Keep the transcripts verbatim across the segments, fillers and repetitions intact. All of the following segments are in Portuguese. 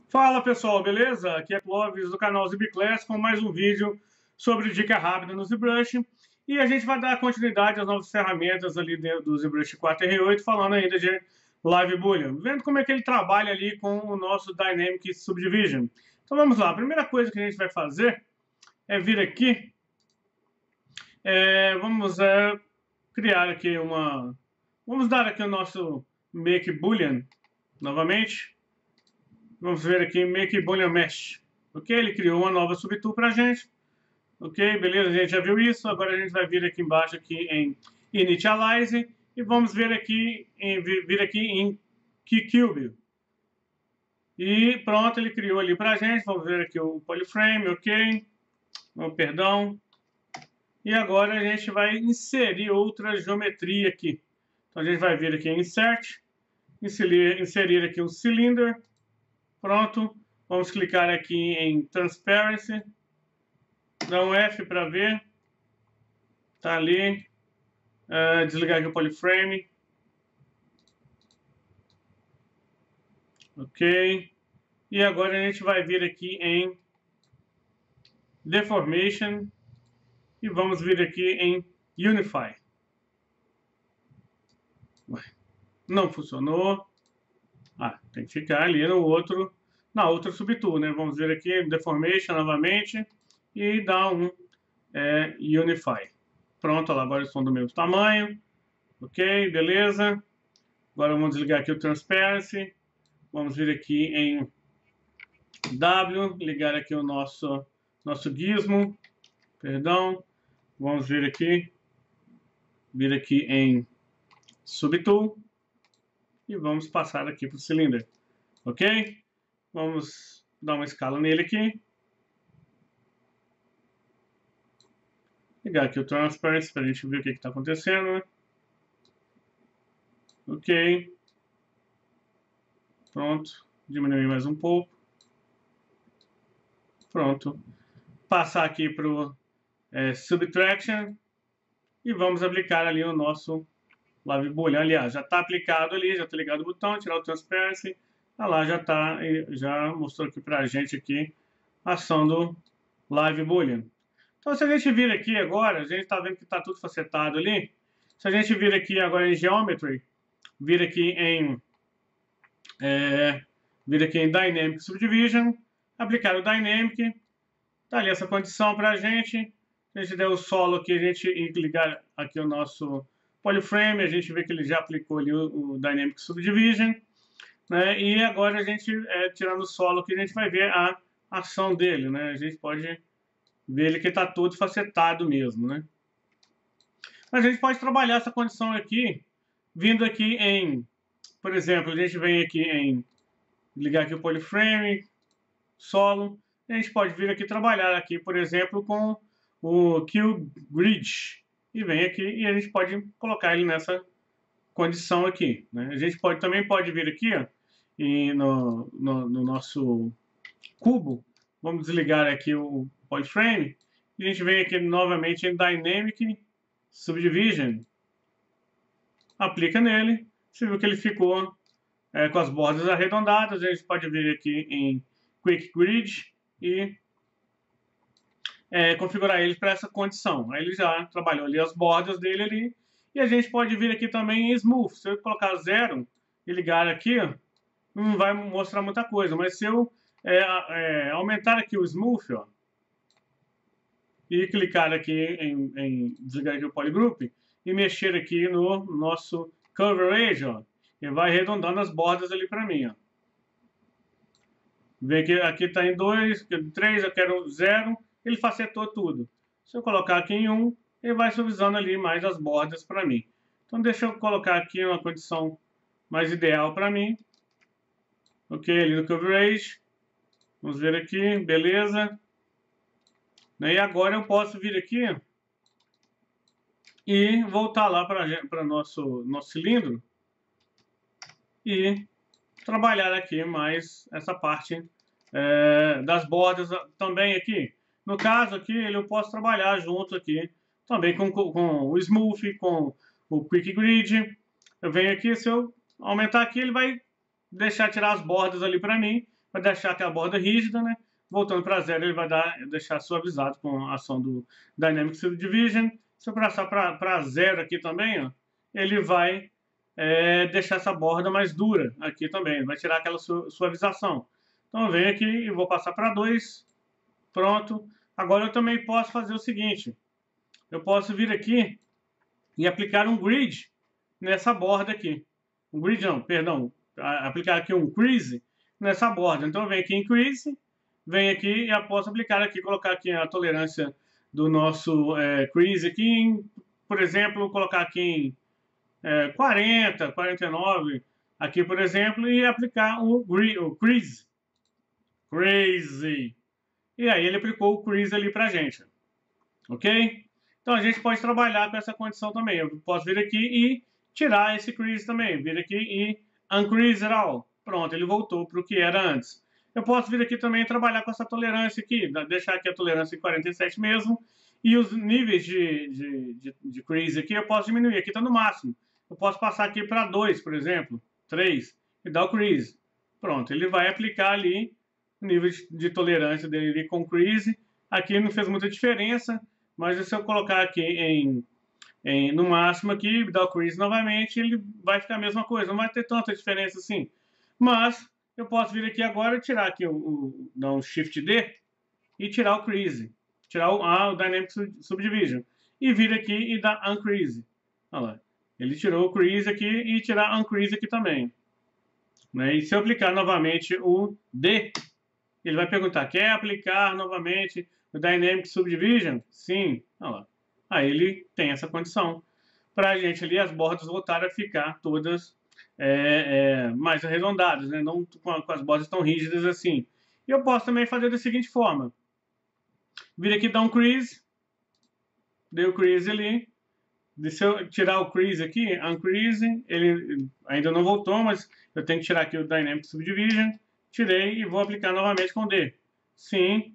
Fala pessoal, beleza? Aqui é Clóvis do canal ZBClass com mais um vídeo sobre dica rápida no ZBrush. E a gente vai dar continuidade às novas ferramentas ali do ZBrush quatro R oito, falando ainda de Live Boolean, vendo como é que ele trabalha ali com o nosso Dynamic Subdivision. Então vamos lá, a primeira coisa que a gente vai fazer é vir aqui, é, vamos é, criar aqui uma, vamos dar aqui o nosso Make Boolean novamente. Vamos ver aqui, Make Boolean Mesh. Ok? Ele criou uma nova subtool para a gente. Ok? Beleza? A gente já viu isso. Agora a gente vai vir aqui embaixo aqui em Initialize. E vamos ver aqui, em, vir aqui em KeyCube. E pronto, ele criou ali para a gente. Vamos ver aqui o Polyframe. Ok? Oh, perdão. E agora a gente vai inserir outra geometria aqui. Então a gente vai vir aqui em Insert. Inserir, inserir aqui um Cylinder. Pronto, vamos clicar aqui em Transparency, dá um F para ver, tá ali, uh, desligar aqui o Polyframe, ok, e agora a gente vai vir aqui em Deformation e vamos vir aqui em Unify. Não funcionou. Ah, tem que ficar ali no outro, na outra subtool, né? Vamos ver aqui, Deformation novamente e dar um é, Unify. Pronto, lá, agora eles são do mesmo tamanho. Ok, beleza. Agora vamos desligar aqui o Transparency. Vamos vir aqui em W, ligar aqui o nosso, nosso gizmo. Perdão. Vamos vir aqui, vir aqui em Subtool. E vamos passar aqui para o Cylinder, ok? Vamos dar uma escala nele aqui. Ligar aqui o Transparency para a gente ver o que está acontecendo, né? Ok. Pronto. Diminuir mais um pouco. Pronto. Passar aqui para o é, Subtraction. E vamos aplicar ali o nosso Live Boolean. Aliás, já está aplicado ali, já está ligado o botão, tirar o Transparency. Ah lá, já está, já mostrou aqui para a gente aqui a ação do Live Boolean. Então, se a gente vir aqui agora, a gente está vendo que está tudo facetado ali. Se a gente vir aqui agora em Geometry, vir aqui em, é, vir aqui em Dynamic Subdivision, aplicar o Dynamic, está ali essa condição para a gente. Se a gente der o solo aqui, a gente ligar aqui o nosso Polyframe, a gente vê que ele já aplicou ali o, o Dynamic Subdivision, né? E agora a gente, é, tirando o solo aqui, a gente vai ver a ação dele, né? A gente pode ver ele que está todo facetado mesmo, né? Mas a gente pode trabalhar essa condição aqui, vindo aqui em, por exemplo, a gente vem aqui em, ligar aqui o Polyframe, solo, a gente pode vir aqui trabalhar aqui, por exemplo, com o QGrid. E vem aqui e a gente pode colocar ele nessa condição aqui, né? A gente pode, também pode vir aqui, ó, e no, no, no nosso cubo, vamos desligar aqui o Polyframe, e a gente vem aqui novamente em Dynamic Subdivision, aplica nele, você viu que ele ficou é, com as bordas arredondadas. A gente pode vir aqui em Quick Grid e É, configurar ele para essa condição. Aí ele já trabalhou ali as bordas dele ali. E a gente pode vir aqui também em Smooth. Se eu colocar zero e ligar aqui, ó, não vai mostrar muita coisa. Mas se eu é, é, aumentar aqui o Smooth, ó, e clicar aqui em, em desligar aqui o Polygroup e mexer aqui no nosso Coverage, ó, ele vai arredondando as bordas ali para mim, ó. Vê que aqui está em dois, três, eu quero zero. Ele facetou tudo. Se eu colocar aqui em um, ele vai suavizando ali mais as bordas para mim. Então deixa eu colocar aqui uma condição mais ideal para mim. Ok, ali no Coverage. Vamos ver aqui, beleza. E agora eu posso vir aqui e voltar lá para nosso nosso cilindro e trabalhar aqui mais essa parte é, das bordas também aqui. No caso aqui, eu posso trabalhar junto aqui, também com, com, com o Smooth, com o Quick Grid. Eu venho aqui, se eu aumentar aqui, ele vai deixar tirar as bordas ali para mim. vai deixar aquela borda rígida, né? Voltando para zero, ele vai dar, deixar suavizado com a ação do Dynamic Subdivision. Se eu passar para zero aqui também, ó, ele vai é, deixar essa borda mais dura aqui também, vai tirar aquela su suavização. Então eu venho aqui e vou passar para dois, pronto. Agora eu também posso fazer o seguinte, eu posso vir aqui e aplicar um grid nessa borda aqui. Um grid não, perdão, aplicar aqui um crease nessa borda. Então eu venho aqui em crease, venho aqui e eu posso aplicar aqui, colocar aqui a tolerância do nosso é, crease aqui, em, por exemplo, colocar aqui em é, quarenta, quarenta e nove, aqui por exemplo, e aplicar o, o crease. Crazy. E aí ele aplicou o crease ali pra gente. Ok? Então a gente pode trabalhar com essa condição também. Eu posso vir aqui e tirar esse crease também. Vir aqui e uncrease it all. Pronto, ele voltou para o que era antes. Eu posso vir aqui também e trabalhar com essa tolerância aqui. Deixar aqui a tolerância em quarenta e sete mesmo. E os níveis de, de, de, de crease aqui eu posso diminuir. Aqui está no máximo. Eu posso passar aqui para dois, por exemplo. três. E dar o crease. Pronto, ele vai aplicar ali o nível de, de tolerância dele ali com crease. Aqui não fez muita diferença. Mas se eu colocar aqui em, em, no máximo aqui, dar o crease novamente, ele vai ficar a mesma coisa. Não vai ter tanta diferença assim. Mas eu posso vir aqui agora e tirar aqui o, o dar um Shift D e tirar o crease. Tirar o, ah, o Dynamic Subdivision. E vir aqui e dar uncrease. Olha lá. Ele tirou o crease aqui e tirar uncrease aqui também. Né? E se eu aplicar novamente o D, ele vai perguntar, quer aplicar novamente o Dynamic Subdivision? Sim. Olha lá. Aí ele tem essa condição. Para a gente ali, as bordas voltarem a ficar todas é, é, mais arredondadas, né? Não com, com as bordas tão rígidas assim. E eu posso também fazer da seguinte forma. Vir aqui, dar um crease. Dei o crease ali. Se eu tirar o crease aqui, uncrease, ele ainda não voltou, mas eu tenho que tirar aqui o Dynamic Subdivision. Tirei e vou aplicar novamente com D. Sim.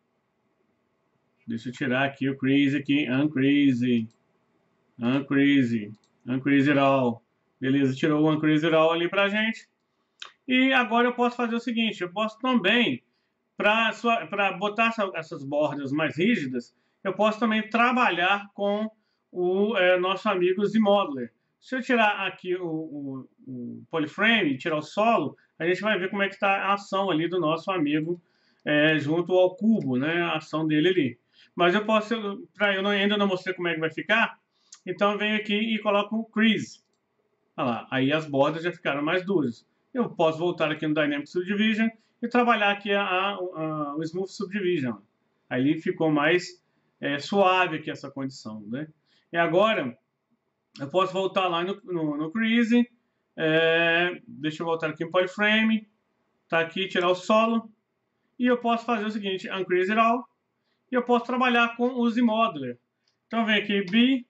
Deixa eu tirar aqui o crease aqui, uncrease, uncrease, uncrease it all. Beleza, tirou o uncrease it all ali pra gente. E agora eu posso fazer o seguinte, eu posso também, para botar essa, essas bordas mais rígidas, eu posso também trabalhar com o é, nosso amigo Z-Modeler. Se eu tirar aqui o, o, o polyframe, tirar o solo, a gente vai ver como é que está a ação ali do nosso amigo é, junto ao cubo, né? A ação dele ali. Mas eu posso, pra, eu não, ainda não mostrei como é que vai ficar, então eu venho aqui e coloco um crease. Olha lá, aí as bordas já ficaram mais duras. Eu posso voltar aqui no Dynamic Subdivision e trabalhar aqui a, a, a, o Smooth Subdivision. Aí ele ficou mais é, suave aqui essa condição, né? E agora, eu posso voltar lá no, no, no crease, é, deixa eu voltar aqui em polyframe, tá aqui, tirar o solo, e eu posso fazer o seguinte, uncrease it all, e eu posso trabalhar com o Z-Modeler. Então vem aqui, B,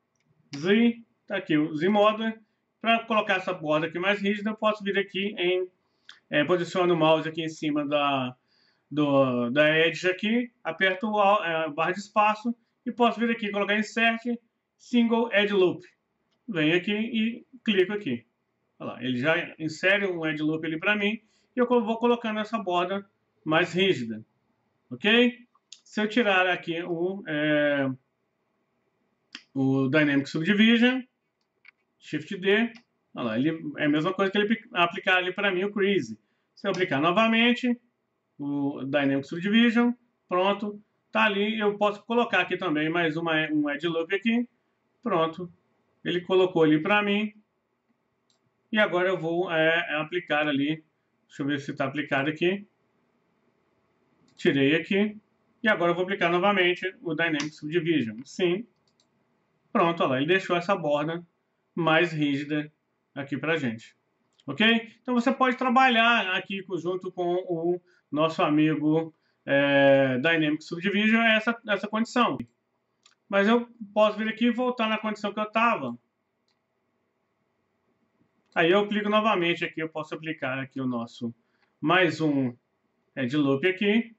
Z, tá aqui o Z-Modeler. Para colocar essa borda aqui mais rígida, eu posso vir aqui em, é, posiciono o mouse aqui em cima da, do, da Edge aqui, aperto a é, barra de espaço, e posso vir aqui, colocar Insert, Single Edge Loop. Venho aqui e clico aqui. Olha lá, ele já insere um Edge Loop ali para mim, e eu vou colocando essa borda mais rígida. Ok? Se eu tirar aqui o, é, o Dynamic Subdivision, Shift D, olha lá, ele é a mesma coisa que ele aplicar ali para mim o crease. Se eu aplicar novamente o Dynamic Subdivision, pronto, tá ali. Eu posso colocar aqui também mais uma, um Edge Loop aqui, pronto, ele colocou ali para mim. E agora eu vou é, aplicar ali, deixa eu ver se está aplicado aqui. Tirei aqui. E agora eu vou aplicar novamente o Dynamic Subdivision. Sim. Pronto, olha lá, ele deixou essa borda mais rígida aqui pra gente. Ok? Então você pode trabalhar aqui junto com o nosso amigo é, Dynamic Subdivision essa, essa condição. Mas eu posso vir aqui e voltar na condição que eu estava. Aí eu clico novamente aqui, eu posso aplicar aqui o nosso mais um Edge Loop aqui.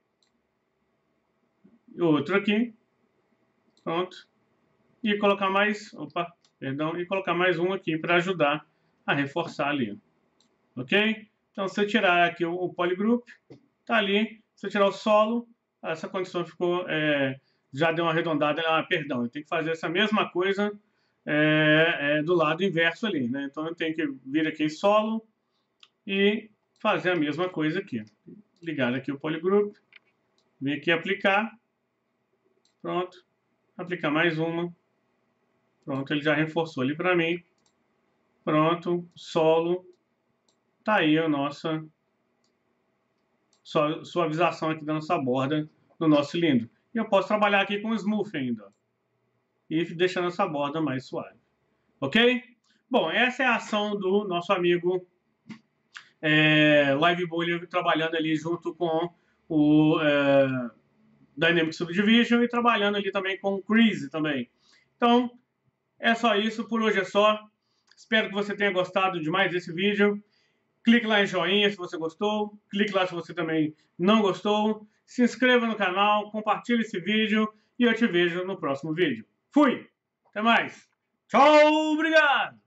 Outro aqui, pronto, e colocar mais, opa, perdão, e colocar mais um aqui para ajudar a reforçar ali, ok? Então, se eu tirar aqui o, o polygroup, tá ali. Se eu tirar o solo, essa condição ficou, é, já deu uma arredondada. Ah, perdão, eu tenho que fazer essa mesma coisa é, é, do lado inverso ali, né? Então, eu tenho que vir aqui em solo e fazer a mesma coisa aqui. Ligar aqui o polygroup, vir aqui aplicar. Pronto. Aplicar mais uma. Pronto, ele já reforçou ali para mim. Pronto, solo. Tá aí a nossa suavização aqui da nossa borda do nosso cilindro. E eu posso trabalhar aqui com smooth ainda. E deixando essa borda mais suave. Ok? Bom, essa é a ação do nosso amigo é, Live Boolean trabalhando ali junto com o é, Dynamic Subdivision e trabalhando ali também com o Crease também. Então, é só isso. Por hoje é só. Espero que você tenha gostado de mais desse vídeo. Clique lá em joinha se você gostou. Clique lá se você também não gostou. Se inscreva no canal, compartilhe esse vídeo e eu te vejo no próximo vídeo. Fui! Até mais! Tchau! Obrigado!